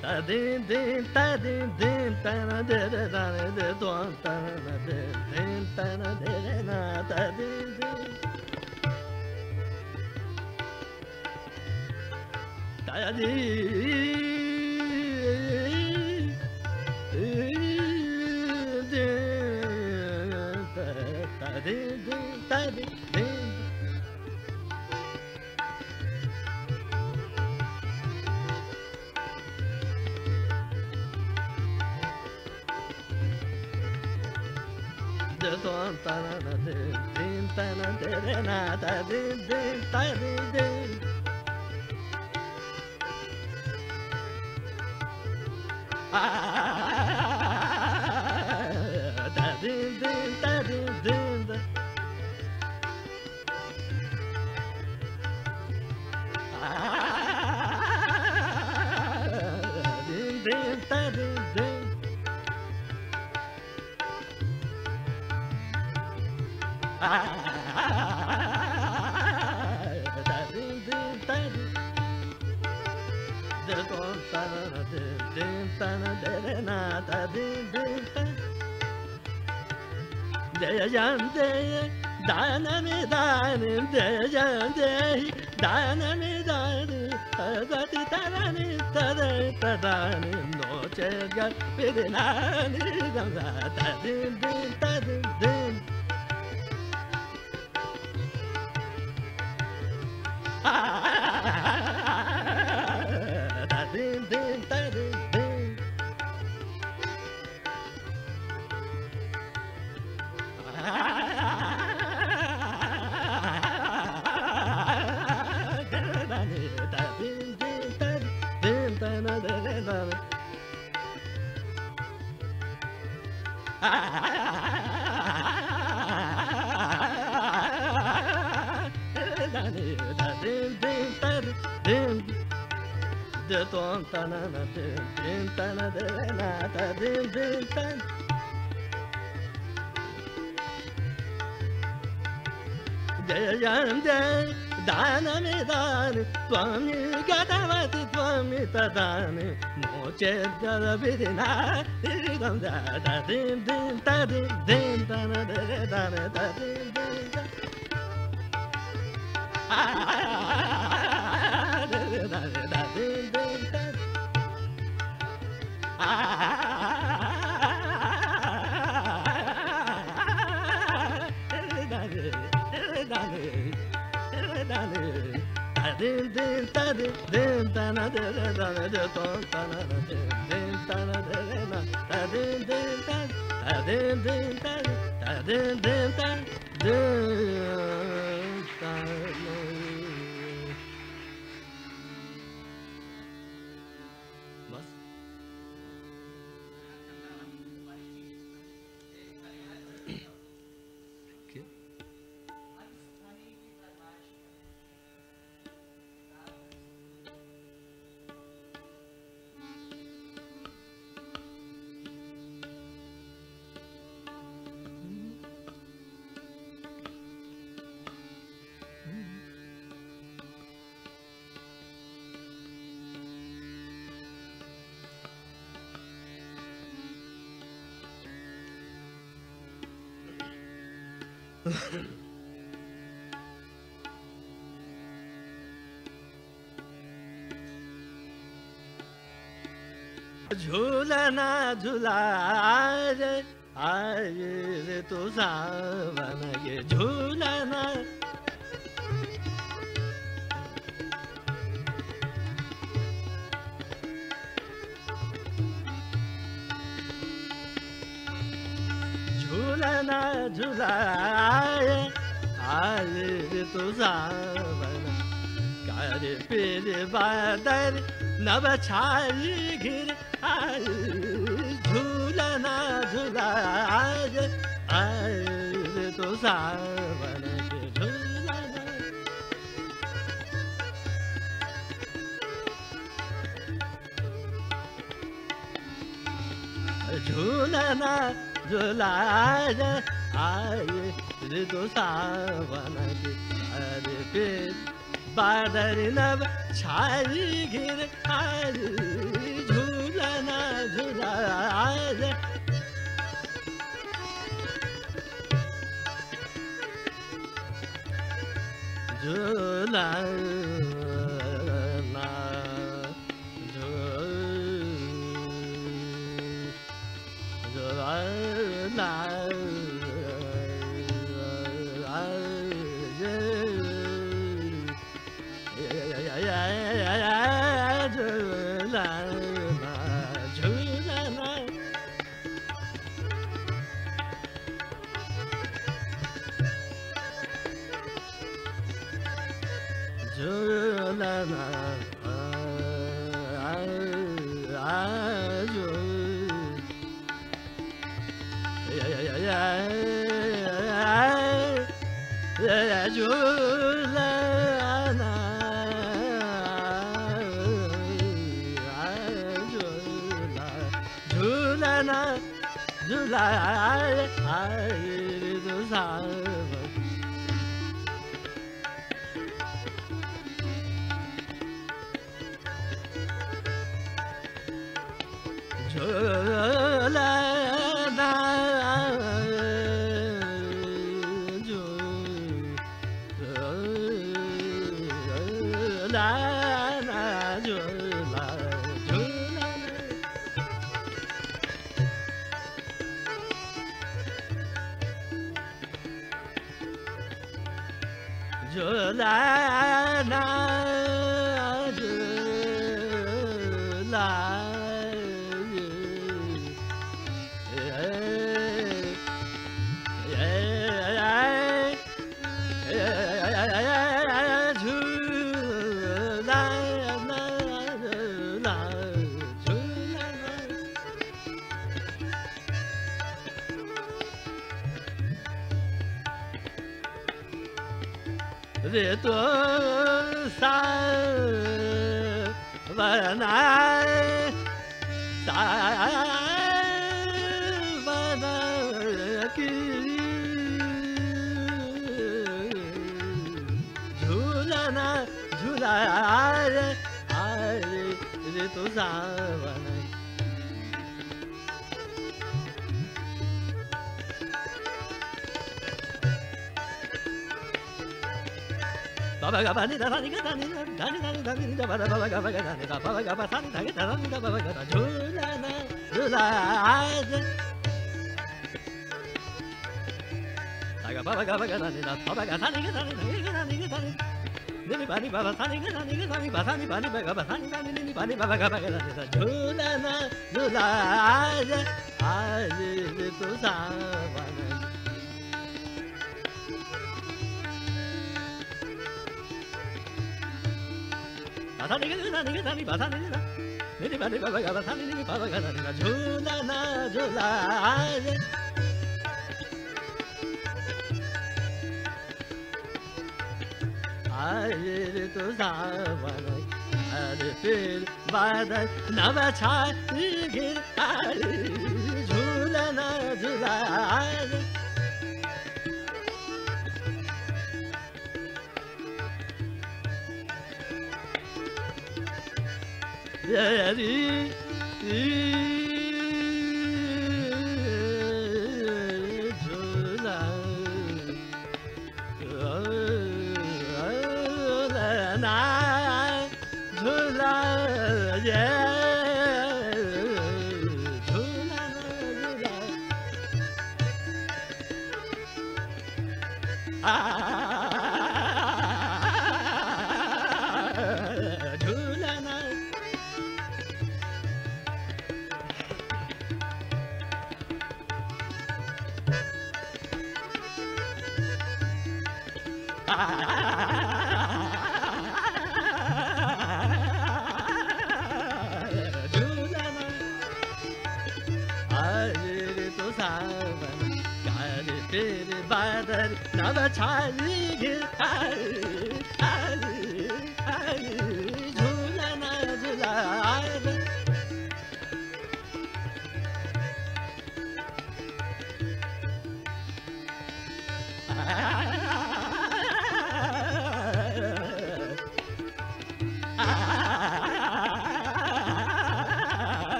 din din ta din din ta na de de da ne de tuan ta na de din ta na de de na ta din din ta di ta din din ta din din de tuan ta na de din ta na de de na ta din din ta din din ta din din ta din din din din ta din din ta din din ta din de tuan ta na de din ta na de de na ta din din ta de yan de da na mi da ni de yan de da na mi da ni da ti ta na ni ta de ta da ni no che ga pi de na ni da ta din din ta din din ta din din ta din din ta din din ta din ta na de de na de tuan ta na na din ta na de na ta din din ta de yan de da na mi da ni tuan mi ga da va ti tuan mi ta da ni no che da da bi di na di dam da ta din din ta na de da na ta din din ta da din din ta din din ta din ta na de de da ne de ton ta na de din ta na de de na ta din din ta din din ta din din ta din ta बस झूलना झूला रे आए रे तो सावन ये झूलना झूलना झूलाए आए रे तो सावन कर पीर बादल नव छाई घिर आए झूलना झूलाए आए रे तो सावन के झूलना झूलना झूलाए आए रे तो सावन के अरे पेट बादल नव छाई घिर आए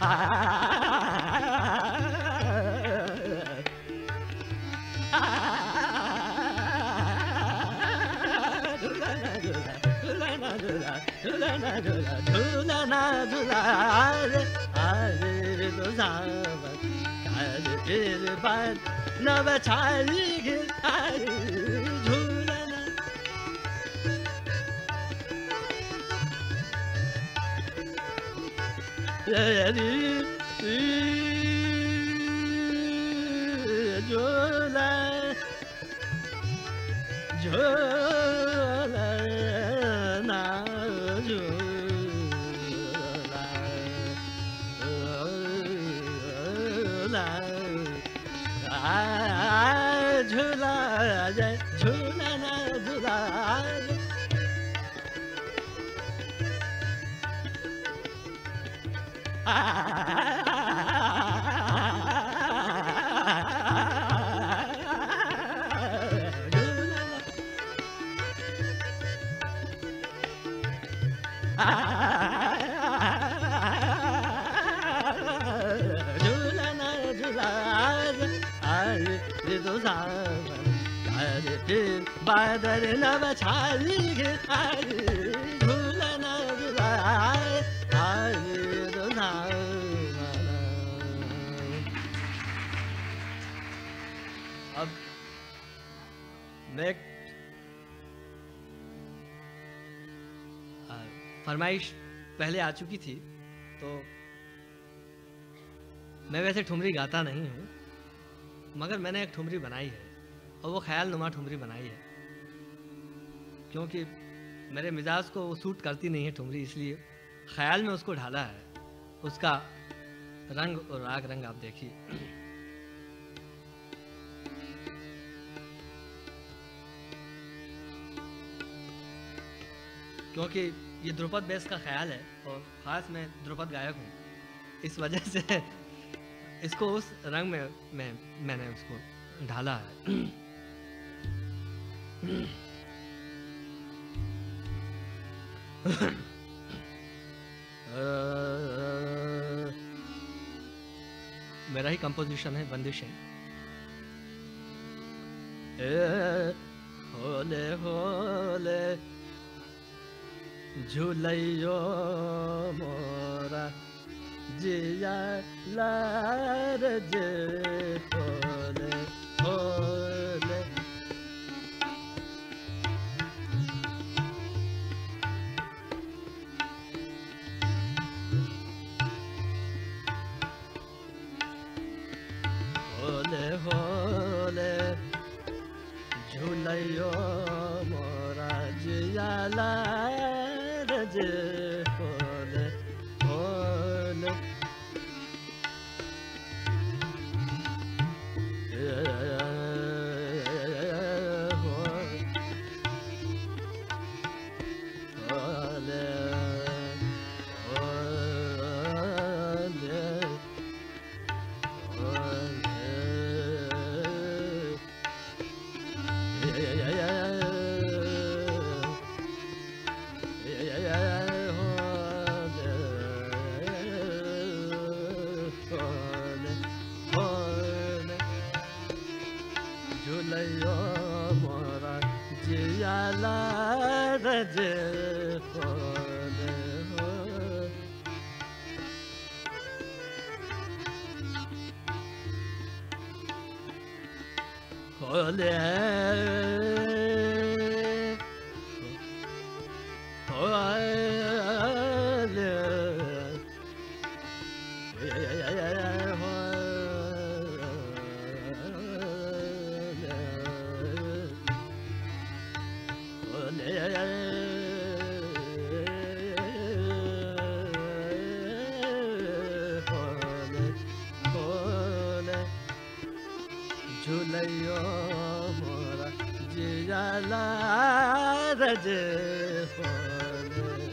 अब मैं फरमाइश पहले आ चुकी थी, तो मैं वैसे ठुमरी गाता नहीं हूँ, मगर मैंने एक ठुमरी बनाई है और वो ख्याल नुमा ठुमरी बनाई है, क्योंकि मेरे मिजाज को वो सूट करती नहीं है ठुमरी, इसलिए ख्याल में उसको ढाला है। उसका रंग और राग रंग आप देखिए। क्योंकि ये ध्रुपद बेस का ख्याल है और ख़ास मैं ध्रुपद गायक हूँ, इस वजह से इसको उस रंग में मैंने उसको ढाला है। मेरा ही कंपोजिशन है, बंदिश है। होले होले झूलैयो मोरा जिया लार जे होले होले होले होले झूलैयो मोरा जिया लार जे होले होले झूलैयो मोरा जिया लार जे होले होले झूलैयो मोरा जिया लार जे होले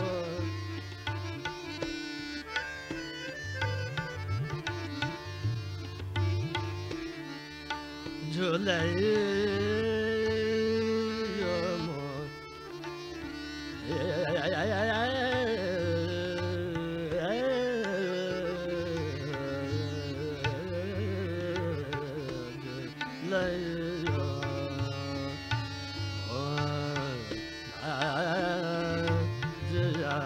झूलैयो मोरा लयो जिया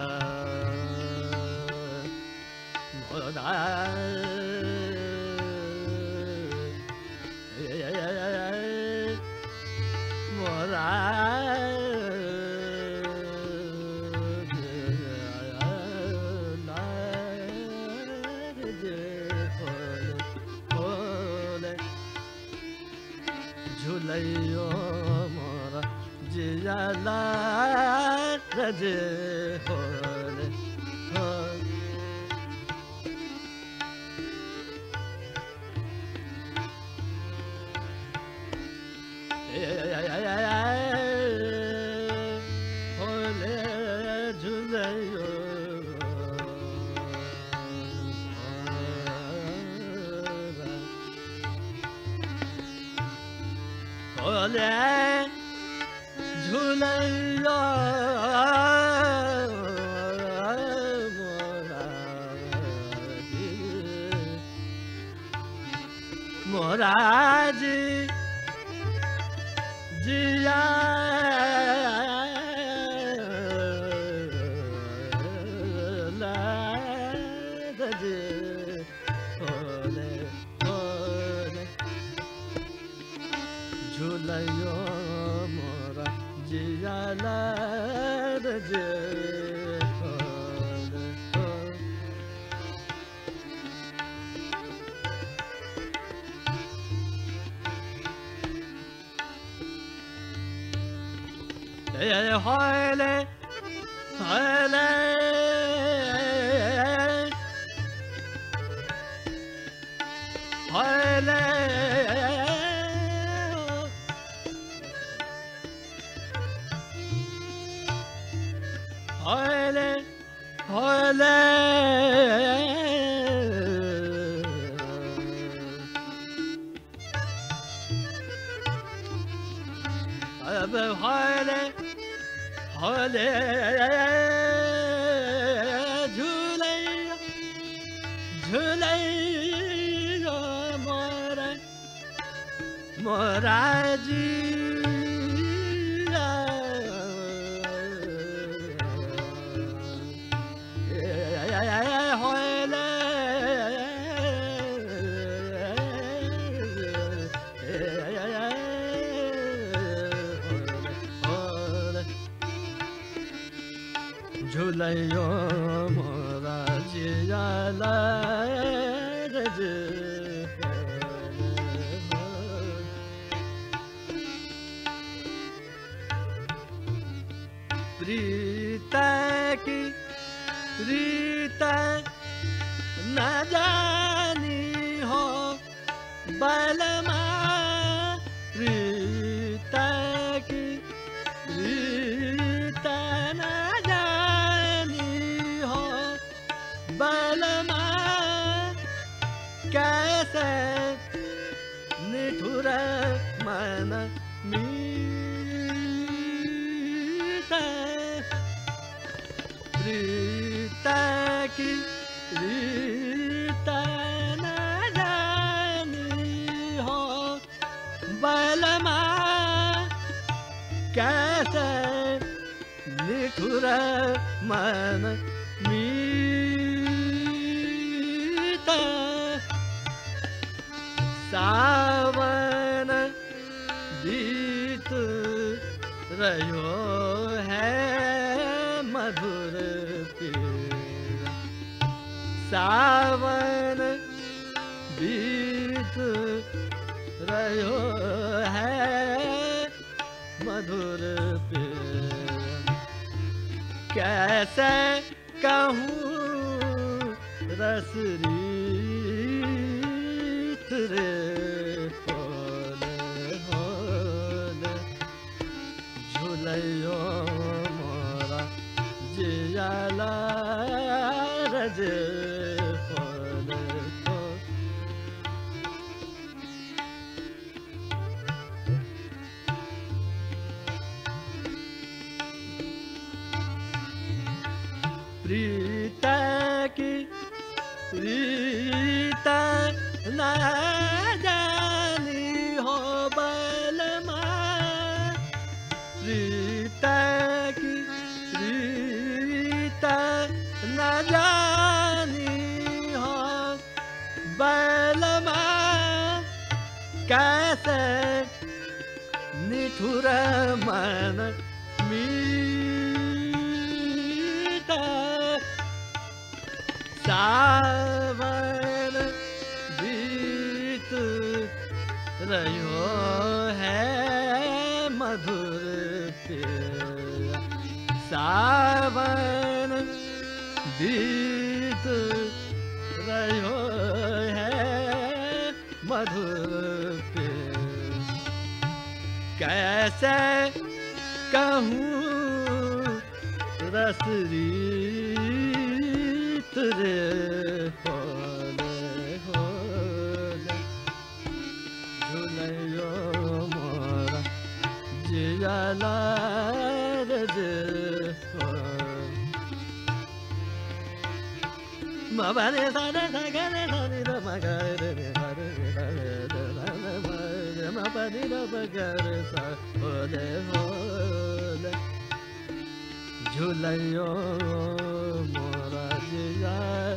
मोरा मोरा झूलैयो मोरा जिया रज होले हो होले झूलैयो होले झूलैयो मोरा जी जिया लाज होले होले झूलैयो मोरा जिया लाज होले होले होले होले होले होले अब होले होले झूलैयो झूलैयो मोरा मोरा जिया होले झूलैयो मोरा जिया लाज प्रीता की रीता न जानी हो बलमा रीता की रीता न बलमा कैसे निठुर मन मीता रीता की रीता न जानी हो बलमा कैसे निठुर मन सावन बीत रहो है मधुर पीर सावन बीत रहो है मधुर पीर कैसे कहूँ रसरी रे होले होले झूलैयो मोरा जिया लाज होले प्रीता की रीता न जानी हो बलमा कैसे निठुर मन मीठा सावन बीत रहो है मधुर प्रिय सावन बीत रहो है मधुर प्रिय कैसे कहूँ रसरीत रे होले होले झुलयो मोरा जियाला रे मबने सारे सगरे धनी द मगरे रे हरे रे मबने द मगरे सा होले होले झुलयो मोरा जिया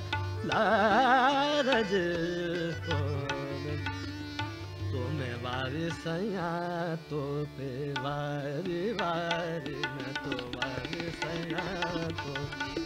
लारज होले तुम्हें वारी सैया तो पे वारी वारी मैं तो वारी सैया तो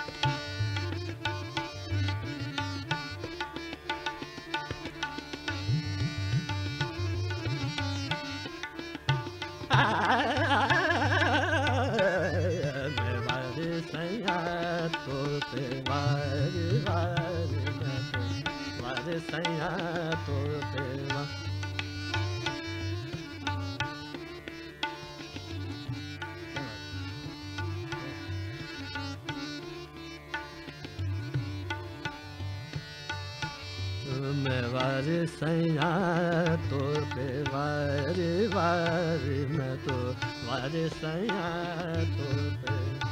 वारी सैया तो पे वारी वारी मैं तो वारी सैया तो पे मैं वारी सैया तो पे वारी वारी मैं तो वारी सैया तो पे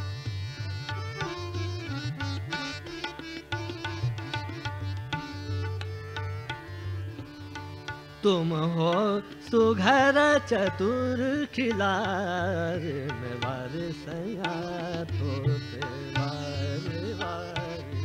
तुम हो सुघर चतुर खिलार मैं वारी सैया तो पे वारी वारी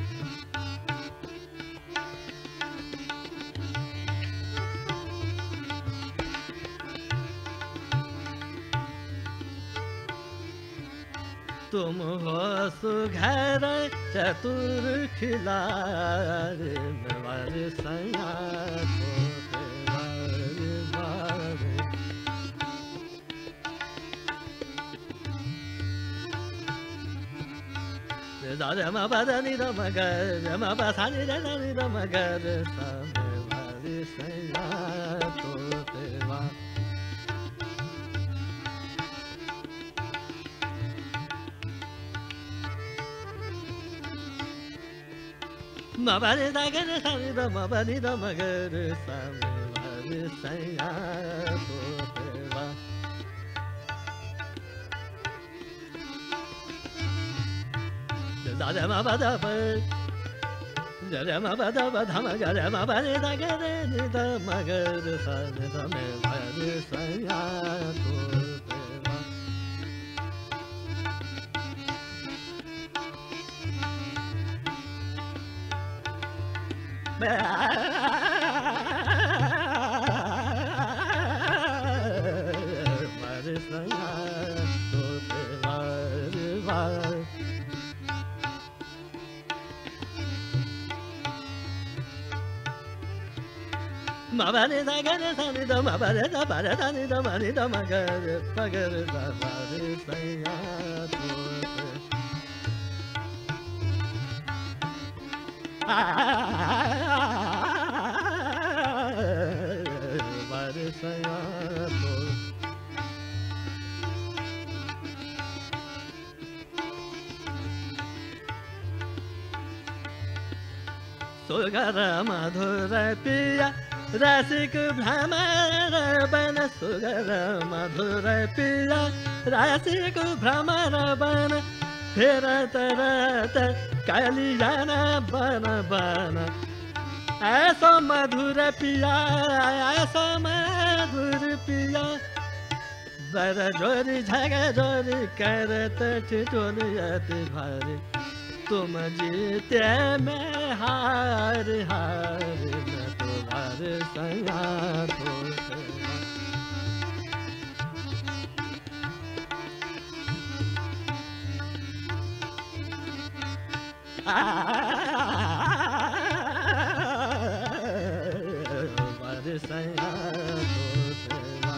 तुम हो सुघर चतुर खिलार मैं वारी सैया तो पे वारी वारी रे म प द नि द म ग रे म प सा नि रे द नि द म ग रे सा मैं वारी सैया तो पे वारी म प नि द ग रे सा नि द म प नि द म ग रे सा मैं वारी सैया तो पे वारी रे म प द प रे म प द प ध म ग रे म प नि द ग रे नि द म ग रे सा नि द मैं वारी सैया तो पे वारी सैया तो पे वारी वारी म प नि द ग रे सा नि द म प रे द प रे द नि द म नि द म ग रे प ग रे सा वारी सैया तो पे वारी सैया तो सुगर मधुर पिया रसिक भ्रमर बन सुगर मधुर पिया रसिक भ्रमर बन फिरत रत कलियाना बन बन ऐसा मधुर पिया ऐसा मधुर पिया बर जोरी झग जोरी करत ठिठोलियत भारी तुम जीते में हार हार मैं तो बारे सैया तोते बारे सैया तोते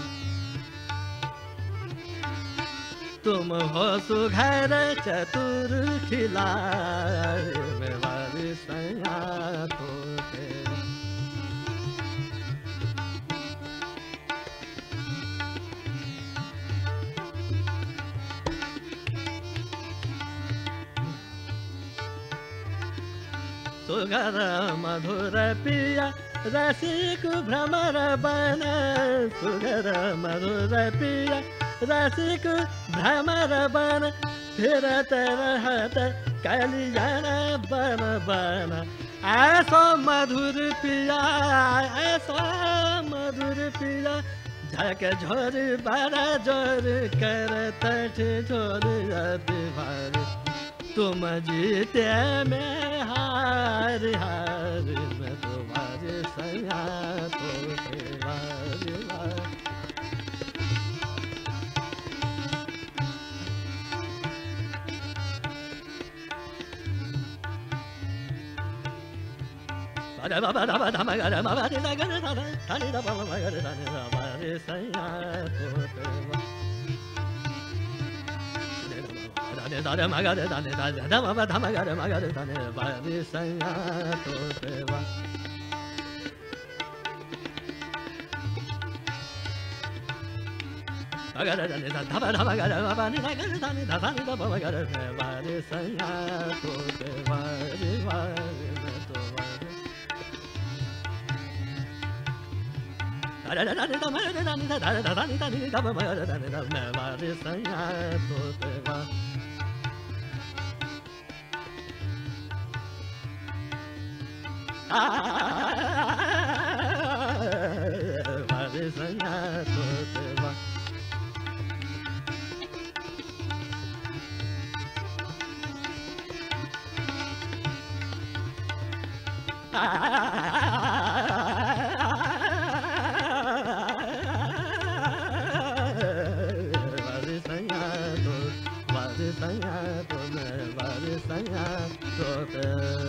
तुम हो सुघर चतुर खिलाड़ी बारे सैया तोते सुगर मधुर पिया रसिक भ्रमर बन सुगर मधुर पिया रसिक भ्रमर बन फिरत रहत कलियान बन बन ऐसा मधुर पिया ऐसा मधुर पिया झक झोर बड़ा जोर करत झोर भार तुम जीते में हार हार में तुम्हारे सैया तोते बारे बाबा बाबा धम गर बाबा रे गर धानी धानी बाबा मगर धानी बाबा रे सैया तोते दादा मगर दाने दादा धम धम गर मगर धाने बारे सैया तोते मगर दाने धम धम गर बाबा रे गर धानी धानी बाबा मगर बारे सैया तोते बारे बारे तो दादा दादा धम दानी दादा धानी धानी बाबा मगर दाने धम बारे सैया तोते बारे सैया तोते बारे सैया तो बारे सैया तो बारे सैया तोते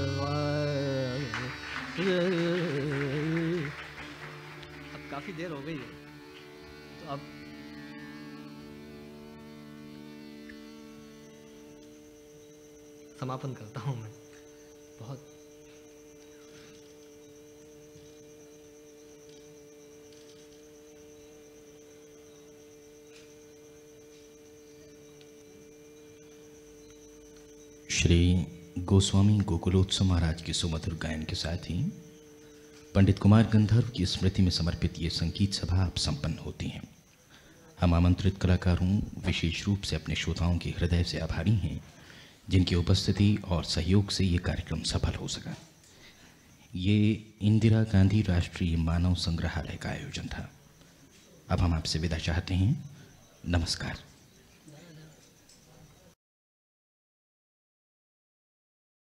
अब काफी देर हो गई है तो अब समापन करता हूं मैं। बहुत श्री गोस्वामी गोकुलोत्सव महाराज के सुमधुर गायन के साथ ही पंडित कुमार गंधर्व की स्मृति में समर्पित ये संगीत सभा अब संपन्न होती है। हम आमंत्रित कलाकारों विशेष रूप से अपने श्रोताओं के हृदय से आभारी हैं जिनकी उपस्थिति और सहयोग से ये कार्यक्रम सफल हो सका। ये इंदिरा गांधी राष्ट्रीय मानव संग्रहालय का आयोजन था। अब हम आपसे विदा चाहते हैं। नमस्कार।